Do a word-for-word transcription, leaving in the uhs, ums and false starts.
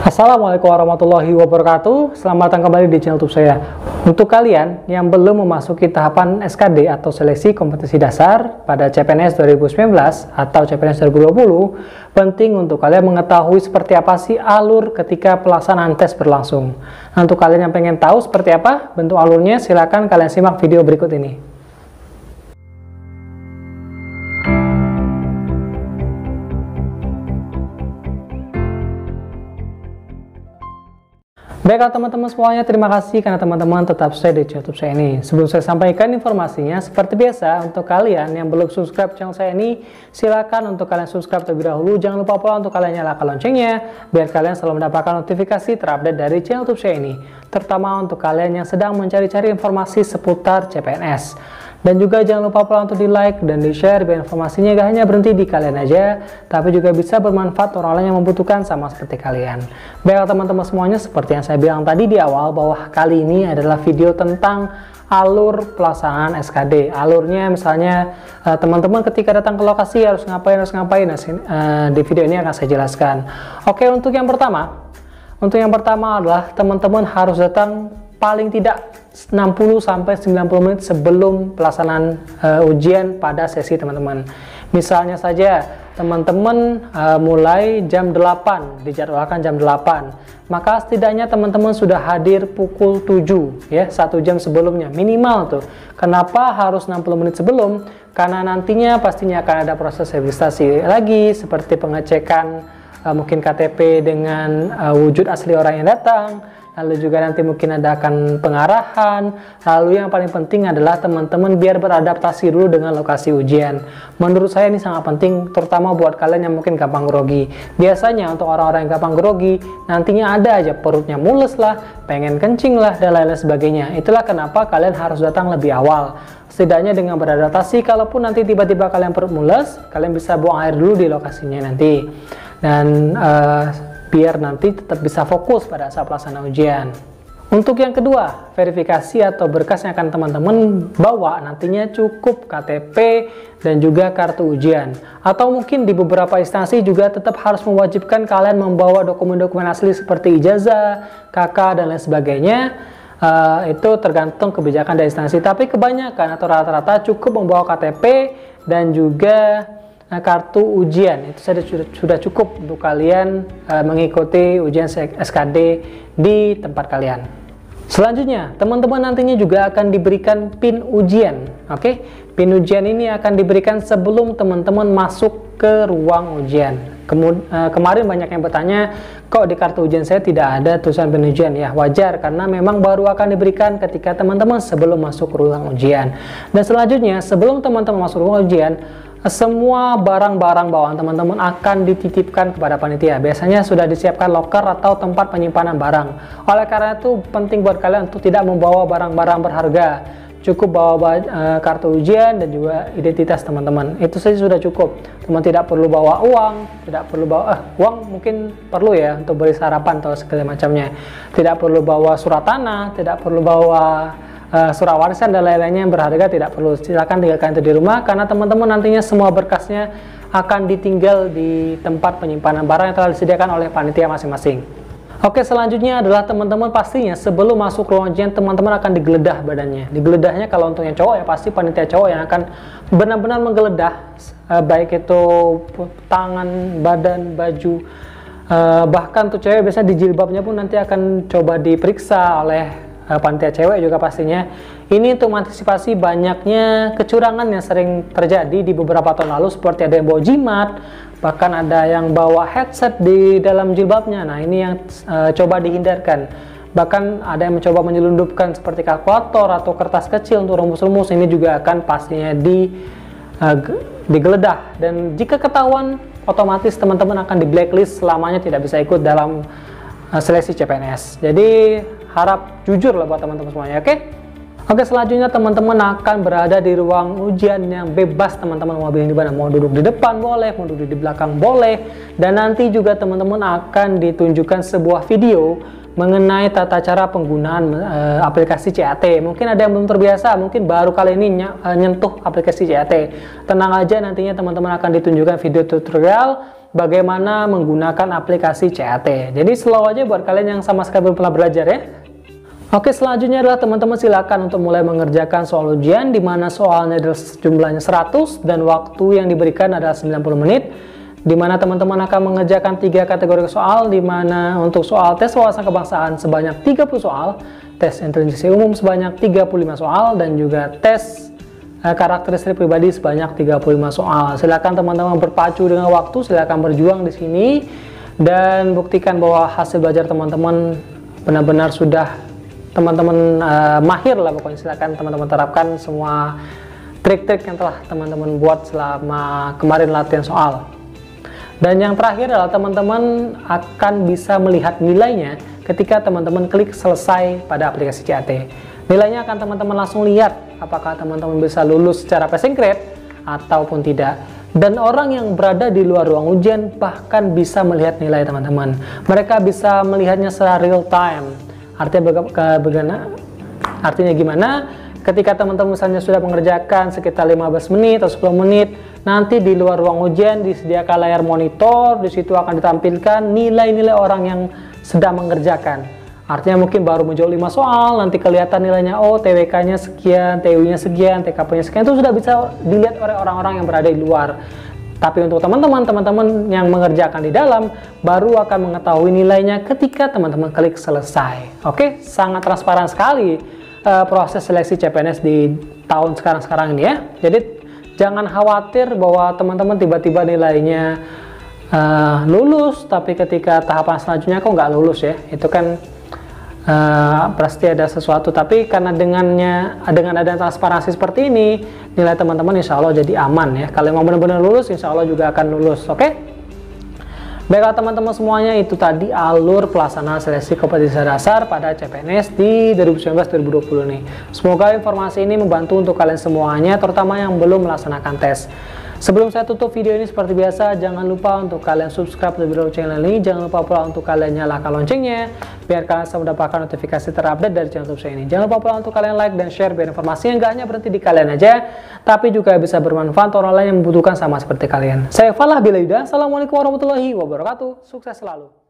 Assalamualaikum warahmatullahi wabarakatuh. Selamat datang kembali di channel YouTube saya. Untuk kalian yang belum memasuki tahapan S K D atau seleksi kompetisi dasar pada C P N S dua ribu sembilan belas atau C P N S dua ribu dua puluh, penting untuk kalian mengetahui seperti apa sih alur ketika pelaksanaan tes berlangsung. Nah, untuk kalian yang pengen tahu seperti apa bentuk alurnya, silakan kalian simak video berikut ini. Baiklah teman-teman semuanya, terima kasih karena teman-teman tetap stay di YouTube saya ini. Sebelum saya sampaikan informasinya, seperti biasa untuk kalian yang belum subscribe channel saya ini, silakan untuk kalian subscribe terlebih dahulu. Jangan lupa pula untuk kalian nyalakan loncengnya, biar kalian selalu mendapatkan notifikasi terupdate dari channel YouTube saya ini. Terutama untuk kalian yang sedang mencari-cari informasi seputar C P N S. Dan juga jangan lupa pula untuk di like dan di share, biar informasinya gak hanya berhenti di kalian aja, tapi juga bisa bermanfaat orang lain yang membutuhkan sama seperti kalian. Baiklah teman-teman semuanya, seperti yang saya bilang tadi di awal, bahwa kali ini adalah video tentang alur pelaksanaan S K D. Alurnya misalnya teman-teman ketika datang ke lokasi harus ngapain, harus ngapain. Nah, di video ini akan saya jelaskan. Oke, untuk yang pertama, untuk yang pertama adalah teman-teman harus datang paling tidak enam puluh sampai sembilan puluh menit sebelum pelaksanaan uh, ujian pada sesi teman-teman. Misalnya saja teman-teman uh, mulai jam delapan, dijadwalkan jam delapan, maka setidaknya teman-teman sudah hadir pukul tujuh ya, satu jam sebelumnya minimal tuh. Kenapa harus enam puluh menit sebelum? Karena nantinya pastinya akan ada proses registrasi lagi, seperti pengecekan uh, mungkin K T P dengan uh, wujud asli orang yang datang. Lalu juga nanti mungkin ada akan pengarahan. Lalu yang paling penting adalah teman-teman biar beradaptasi dulu dengan lokasi ujian. Menurut saya ini sangat penting, terutama buat kalian yang mungkin gampang grogi. Biasanya untuk orang-orang yang gampang grogi, nantinya ada aja perutnya mules lah, pengen kencing lah, dan lain-lain sebagainya. Itulah kenapa kalian harus datang lebih awal. Setidaknya dengan beradaptasi, kalaupun nanti tiba-tiba kalian perut mules, kalian bisa buang air dulu di lokasinya nanti. Dan uh, biar nanti tetap bisa fokus pada saat pelaksanaan ujian. Untuk yang kedua, verifikasi atau berkas yang akan teman-teman bawa nantinya cukup K T P dan juga kartu ujian. Atau mungkin di beberapa instansi juga tetap harus mewajibkan kalian membawa dokumen-dokumen asli seperti ijazah, K K, dan lain sebagainya. Uh, itu tergantung kebijakan dari instansi. Tapi kebanyakan atau rata-rata cukup membawa K T P dan juga Nah, kartu ujian. Itu sudah, sudah cukup untuk kalian uh, mengikuti ujian S K D di tempat kalian. Selanjutnya, teman-teman nantinya juga akan diberikan PIN ujian. Oke, okay? PIN ujian ini akan diberikan sebelum teman-teman masuk ke ruang ujian. Kemud uh, kemarin banyak yang bertanya, kok di kartu ujian saya tidak ada tulisan PIN ujian? Ya wajar, karena memang baru akan diberikan ketika teman-teman sebelum masuk ke ruang ujian. Dan selanjutnya, sebelum teman-teman masuk ruang ujian, semua barang-barang bawaan teman-teman akan dititipkan kepada panitia. Biasanya sudah disiapkan loker atau tempat penyimpanan barang. Oleh karena itu penting buat kalian untuk tidak membawa barang-barang berharga. Cukup bawa uh, kartu ujian dan juga identitas teman-teman. Itu saja sudah cukup. Teman tidak perlu bawa uang, tidak perlu bawa eh, uang mungkin perlu ya untuk beli sarapan atau segala macamnya. Tidak perlu bawa surat tanah, tidak perlu bawa Uh, surat warisan dan lain-lainnya yang berharga, tidak perlu. Silakan tinggalkan itu di rumah, karena teman-teman nantinya semua berkasnya akan ditinggal di tempat penyimpanan barang yang telah disediakan oleh panitia masing-masing. Oke, selanjutnya adalah teman-teman pastinya sebelum masuk ruang ujian teman-teman akan digeledah badannya. Digeledahnya kalau untuk yang cowok ya pasti panitia cowok yang akan benar-benar menggeledah, uh, baik itu tangan, badan, baju, uh, bahkan tuh cewek biasanya di jilbabnya pun nanti akan coba diperiksa oleh panitia cewek juga pastinya. Ini untuk mengantisipasi banyaknya kecurangan yang sering terjadi di beberapa tahun lalu, seperti ada yang bawa jimat, bahkan ada yang bawa headset di dalam jilbabnya. Nah, ini yang uh, coba dihindarkan. Bahkan ada yang mencoba menyelundupkan seperti kalkulator atau kertas kecil untuk rumus-rumus. Ini juga akan pastinya di uh, digeledah, dan jika ketahuan otomatis teman-teman akan di blacklist, selamanya tidak bisa ikut dalam uh, seleksi C P N S. Jadi harap jujur lah buat teman-teman semuanya, oke? Okay? Oke, selanjutnya teman-teman akan berada di ruang ujian yang bebas. Teman-teman mau pilih di mana, mau duduk di depan boleh, mau duduk di belakang boleh. Dan nanti juga teman-teman akan ditunjukkan sebuah video mengenai tata cara penggunaan e, aplikasi C A T. Mungkin ada yang belum terbiasa, mungkin baru kali ini ny nyentuh aplikasi C A T. Tenang aja, nantinya teman-teman akan ditunjukkan video tutorial bagaimana menggunakan aplikasi C A T. Jadi slow aja buat kalian yang sama sekali belum pernah belajar ya. Oke, selanjutnya adalah teman-teman silakan untuk mulai mengerjakan soal ujian, di mana soalnya adalah jumlahnya seratus dan waktu yang diberikan adalah sembilan puluh menit. Di mana teman-teman akan mengerjakan tiga kategori soal, di mana untuk soal tes wawasan kebangsaan sebanyak tiga puluh soal, tes intelijensi umum sebanyak tiga puluh lima soal, dan juga tes eh, karakteristik pribadi sebanyak tiga puluh lima soal. Silakan teman-teman berpacu dengan waktu, silakan berjuang di sini dan buktikan bahwa hasil belajar teman-teman benar-benar sudah teman-teman uh, mahir lah pokoknya. Silakan teman-teman terapkan semua trik-trik yang telah teman-teman buat selama kemarin latihan soal. Dan yang terakhir adalah teman-teman akan bisa melihat nilainya ketika teman-teman klik selesai pada aplikasi C A T. Nilainya akan teman-teman langsung lihat apakah teman-teman bisa lulus secara passing grade ataupun tidak. Dan orang yang berada di luar ruang ujian bahkan bisa melihat nilai teman-teman. Mereka bisa melihatnya secara real time. Artinya bagaimana? Artinya gimana? Ketika teman-teman misalnya sudah mengerjakan sekitar lima belas menit atau sepuluh menit, nanti di luar ruang ujian disediakan layar monitor, di situ akan ditampilkan nilai-nilai orang yang sedang mengerjakan. Artinya mungkin baru menjawab lima soal, nanti kelihatan nilainya, oh T W K-nya sekian, T U-nya sekian, T K P-nya sekian, itu sudah bisa dilihat oleh orang-orang yang berada di luar. Tapi untuk teman-teman, teman-teman yang mengerjakan di dalam, baru akan mengetahui nilainya ketika teman-teman klik selesai. Oke, sangat transparan sekali uh, proses seleksi C P N S di tahun sekarang-sekarang ini ya. Jadi jangan khawatir bahwa teman-teman tiba-tiba nilainya uh, lulus, tapi ketika tahapan selanjutnya kok nggak lulus ya. Itu kan Uh, pasti ada sesuatu, tapi karena dengannya dengan ada transparansi seperti ini, nilai teman-teman insya Allah jadi aman ya. Kalau mau benar-benar lulus, insya Allah juga akan lulus. Oke, okay? Baiklah teman-teman semuanya, itu tadi alur pelaksanaan seleksi kompetisi dasar pada C P N S di dua ribu sembilan belas dua ribu dua puluh ini. Semoga informasi ini membantu untuk kalian semuanya, terutama yang belum melaksanakan tes. Sebelum saya tutup video ini seperti biasa, jangan lupa untuk kalian subscribe terlebih dahulu channel ini. Jangan lupa pula untuk kalian nyalakan loncengnya, biar kalian bisa mendapatkan notifikasi terupdate dari channel YouTube saya ini. Jangan lupa pula untuk kalian like dan share, biar informasi yang gak hanya berhenti di kalian aja, tapi juga bisa bermanfaat orang lain yang membutuhkan sama seperti kalian. Saya Falah Bilaida, Assalamualaikum warahmatullahi wabarakatuh, sukses selalu.